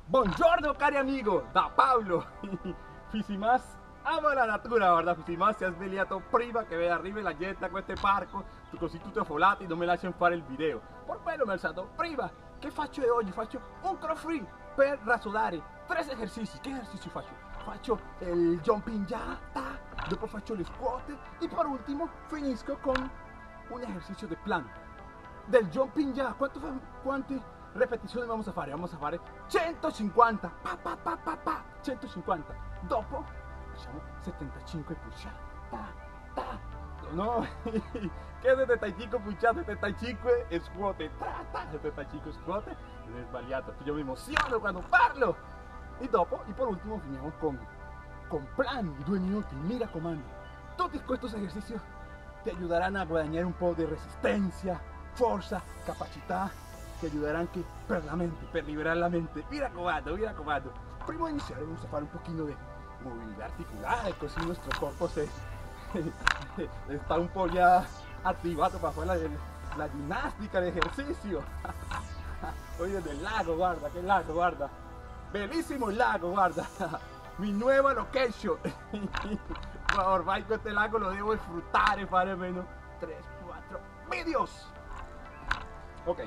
Buongiorno cari amigo, da Paolo. Fisimas ama la natura, guarda, Fisimas si è svegliato prima che veda arrivi la gente a questo parco, così tutti affollati e non mi lasciano fare il video. Per quello mi ho alzato prima. Che faccio oggi? Faccio un crawl free per rassodare 3 esercizi. Che esercizi faccio? Faccio il jumping jack, dopo faccio le squat e per ultimo finisco con un esercizio di plano. Del jumping jack, quante repetizioni vamos a fare? Vamos a fare 150, 150. Dopo facciamo 75 push up. No, che 75 push up, 75 squat, 75 squat. Non è sbagliato, io mi emoziono quando parlo. E dopo, e per ultimo finiamo con plan, 2 minuti, mi raccomando. Tutti questi esercizi ti aiuteranno a guadagnare un po' di resistenza, forza, capacità. Ti aiuterà anche per la mente, per liberare la mente. Mi raccomando, mi raccomando. Prima di iniziare vamos a fare un pochino di movilidad articular, così il nostro corpo está un po' ya attivato para fare la ginnastica, l'esercizio. Oye, del lago, guarda, che lago, guarda. Bellissimo il lago, guarda. Mi nuova location. Ormai questo lago lo devo disfruttare, fare almeno 3-4 videos. Ok.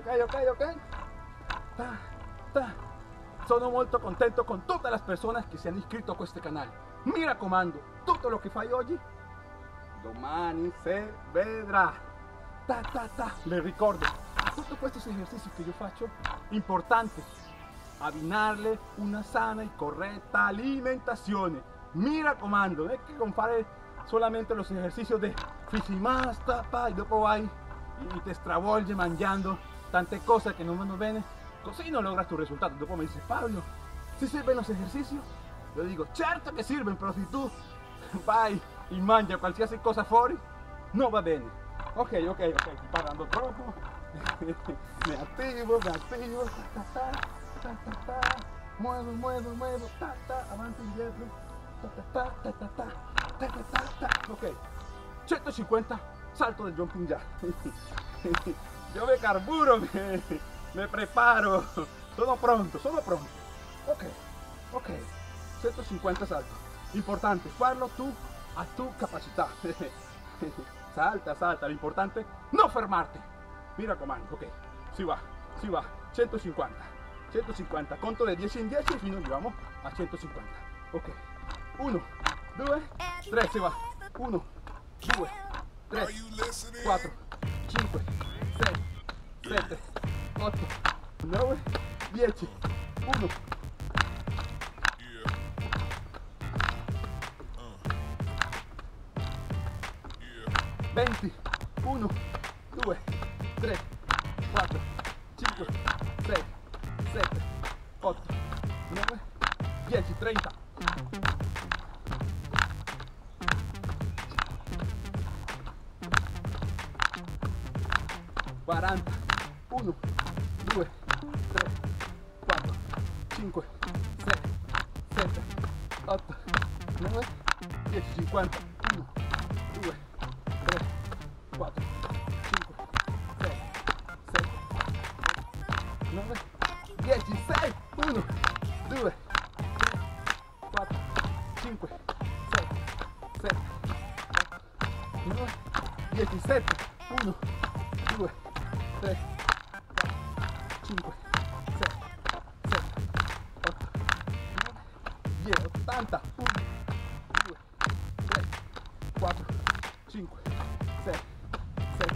Sono molto contento con tutte le persone che si hanno iscritto a questo canale. Mi raccomando, tutto lo che fai oggi, domani se vedrà. Le ricordo, tutti questi esercizi che io faccio, importante, abbinarle una sana e corretta alimentazione. Mi raccomando, non è che con fare solamente los ejercicios de Fisimas, y dopo vai y te stravolge mangiando tante cose che non vanno bene, così non logras tu risultato. Dopo mi dice Pablo, ¿si sirven los ejercicios? Yo digo, certo che sirven, però se tu vai e mangia qualsiasi cosa fuori, non va bene. Ok, sto parlando troppo. Me attivo, muevo, avanti, indietro, ok, 150 salto del jumping jack. Yo me carburo, me preparo, sono pronto. Ok, 150 saltos. Importante, farlo tú a tu capacità. Salta, lo importante no fermarte. Mi raccomando, ok, si va, 150, conto de 10 in 10 fino arriviamo a 150. Ok, 1, 2, 3, si va, 1, 2, 3, 4, 5, 6, 7, 8, 9, 10, 1, 20, 1, 2, 3, 4, 5, 6, 7, 8, 9, 10, 30. 40, 1, 2, 3, 4, 5, 6, 7, 8, 9, 10, 50, 1, 2, 3, 4, 5, 6, 7, 9, 10, 6, 1, 2, 3, 4, 5, 6, 7, 8, 9, 17, 1, 2, 3, 4, 5, 6, 7, 8, 9, 10, 80, 1, 2, 3, 4, 5, 6, 7,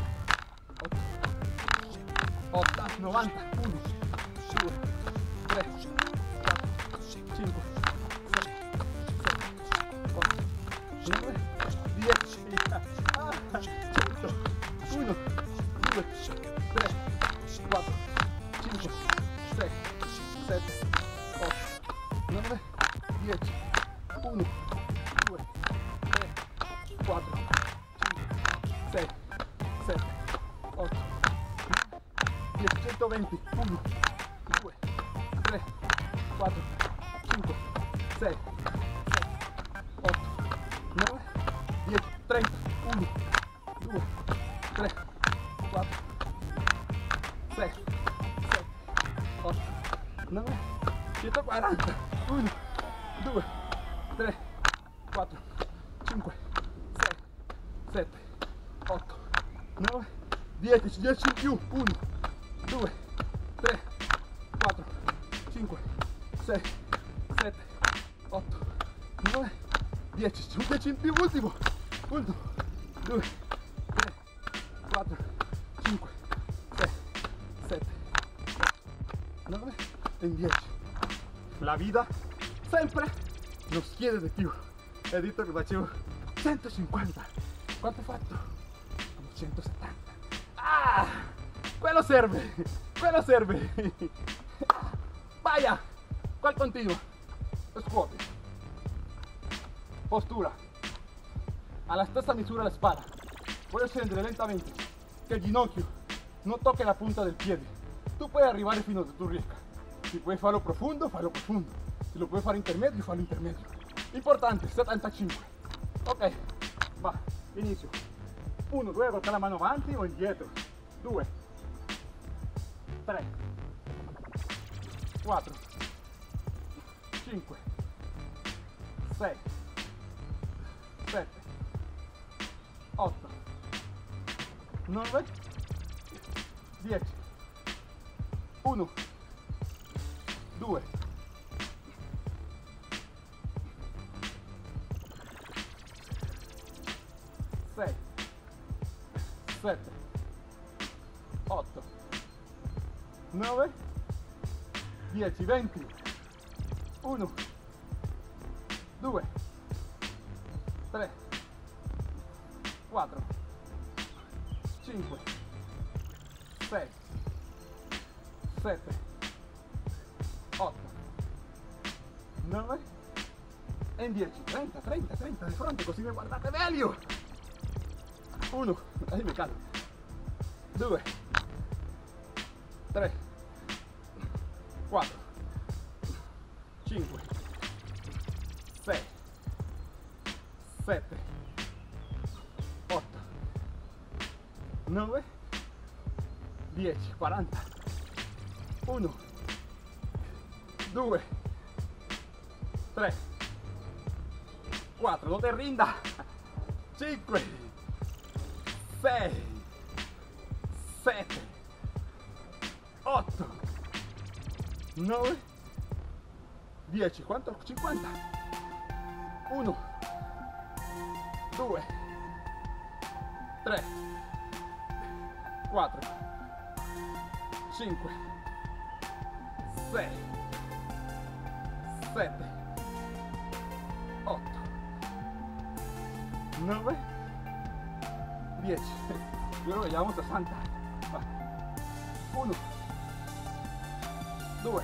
8, 90, 1, 2, 3, 4, 5, 6, 7, 8, 9, 10, 100, 1, 2, 3, 4, 5, 6, 7, 8, 9, 10, 1, 2, 3, 4, 5, 6, 7, 8, 10, 120, 1, 2, 3, 4, 5, 6, 7, 8, 9, 10, 30, 1, 2, 3, 4, 6, 7, 8, 9, 7, 8, 9, 10, 10 in più, 1, 2, 3, 4, 5, 6, 7, 8, 9, 10, 10 in più, ultimo, 1, 2, 3, 4, 5, 6, 7, 8, 9 e 10. La vita sempre nos chiede di più. Ho detto che facevo 150. Quanto ho fatto? 170. Ah! Quello serve! Quello serve! Vaya! Qual continua? Scuoti. Postura. Alla stessa misura la spalla. Puoi scendere lentamente, che il ginocchio non tocchi la punta del piede. Tu puoi arrivare fino a dove tu riesca. Si puoi farlo profondo, fallo profondo. Se lo puoi fare intermedio, fallo intermedio. Importante, 75. Ok, va, inizio. 1, 2, con la mano avanti o indietro. 2, 3, 4, 5, 6, 7, 8, 9, 10, 1, 2, 6, 7, 8, 9, 10, 20, 1, 2, 3, 4, 5, 6, 7, 8, 9 e 10, 30, 30, 30 di fronte, così mi guardate meglio. 1, ahí mi calmo. 2, 3, 4, 5, 6, 7, 8, 9, 10, 40. 1, 2, 3, 4, no te rinda. 5, 6, 7, 8, 9, 10. ¿Cuánto? 50. 1, 2, 3, 4, 5, 6, 7, 8, 9, 10. Yo creo que ya vamos a Santa. 1, 2,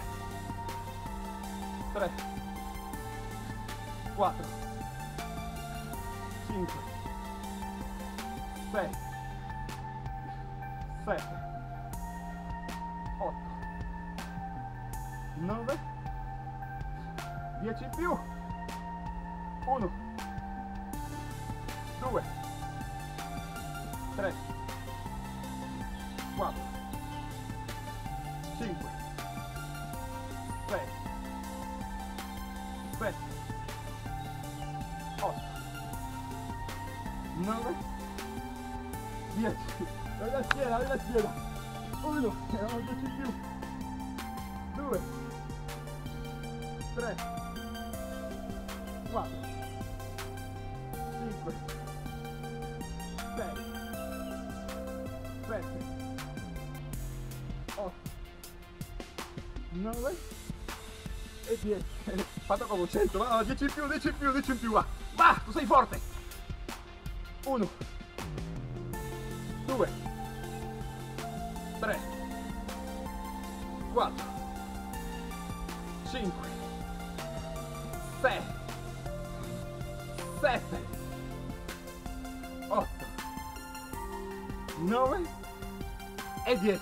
3, 4, 5, 6, 7, 8, 9, 10 in più. 1, 2, 3, 4, 5, 6, 7, 8, 9, 10. Dai la schiena, dai la schiena. 1, erano 10 in più. 2, 3, 4, 5, 6, 7, 8, 9 e 10. Fatto come 100, va, 10 in più, 10 in più, 10 in più, va. Va, tu sei forte. 1, 2, 3, 4, 5, 6, 7, 8, 9 e 10.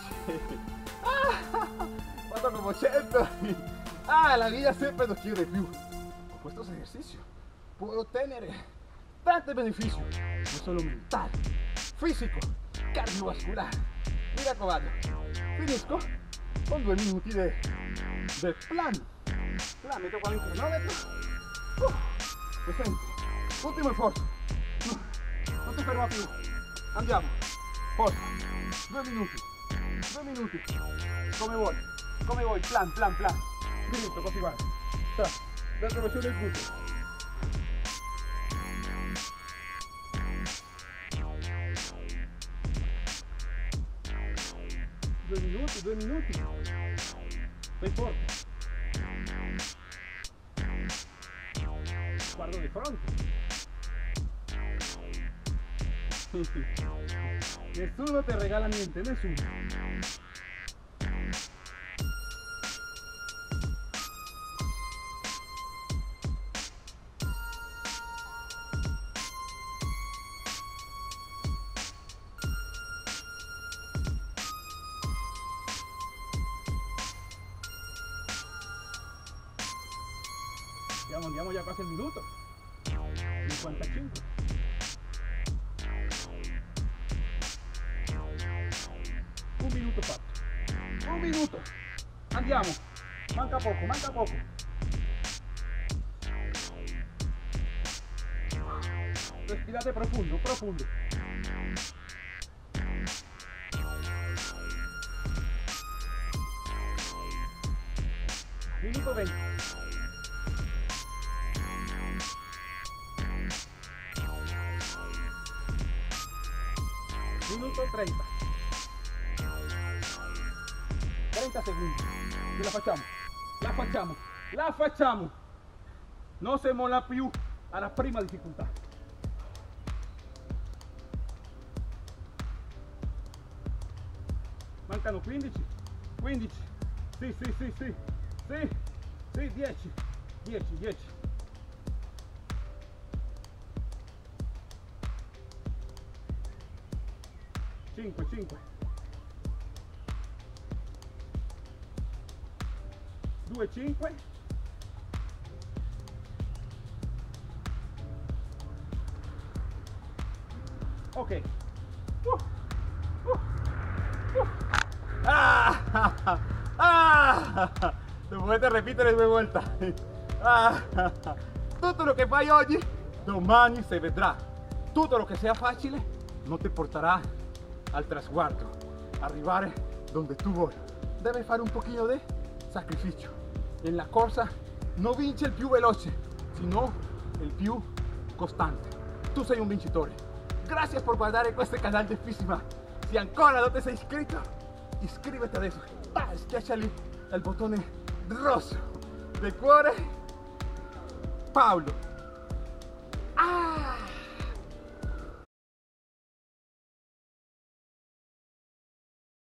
Fatto come 100. La vida siempre nos quiere più. Con estos ejercicios puedo ottenere tanti benefici, non solo mentali, fisico, cardiovascolare. Mi raccomando, finisco con 2 minuti del plan. Metto qua il cronometro. Presente. Ultimo sforzo. Non ti ferma più. Andiamo. Forza. 2 minuti. 2 minuti. Come vuoi. Plan. Diritto, così guarda. Dentro versione il punto. Due minuti. Sei forte. Guardo di fronte. Nessuno te regala niente, nessuno. Andiamo ya casi el minuto. 55. Un minuto fatto. Un minuto. Andiamo. Manca poco. Respirate profundo. Minuto 20. Minuto 30. 30 secondi. Ce la facciamo. Non si molla più alla prima difficoltà. Mancano 15. Sì, 10. 5. 2, 5. Ok. Lo potete ripetere 2 volte. Tutto lo che fai oggi, domani si vedrà. Tutto lo che sia facile non ti porterà al trasguardo, arrivare donde tu vuoi. Deve fare un pochino di sacrificio. Nella corsa non vince il più veloce, sino il più costante. Tu sei un vincitore. Gracias por guardare questo canale di Fisimas. Si ancora non ti sei iscritto, iscriviti adesso. Schiaccia lì il bottone rosso del cuore. Paolo.